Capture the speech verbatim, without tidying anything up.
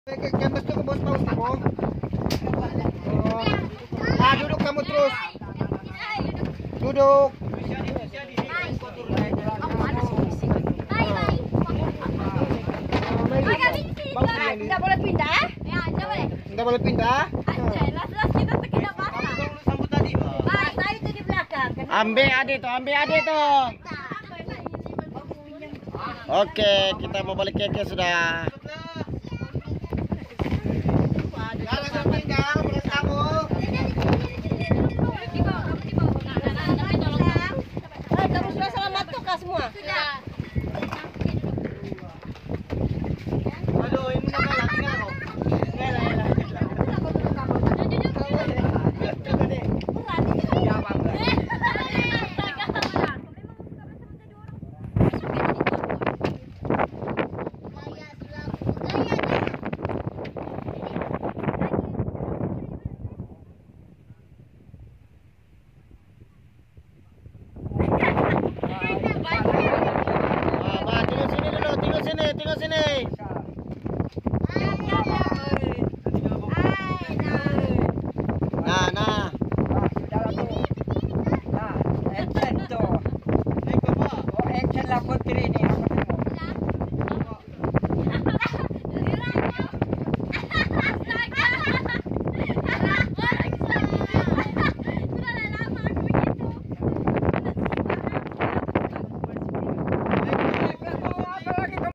Canvas tuh ke bos paus kamu. Ah, duduk kamu terus. Duduk. Tidak boleh pindah? Ya, aja boleh. Enggak boleh pindah. Anjay, las-las kita terkena basah. Baik, saya itu di belakang. Ambil adik tuh, ambil adik tuh. Oke, kita mau balik keke sudah. Jangan sampai enggak, beres kamu.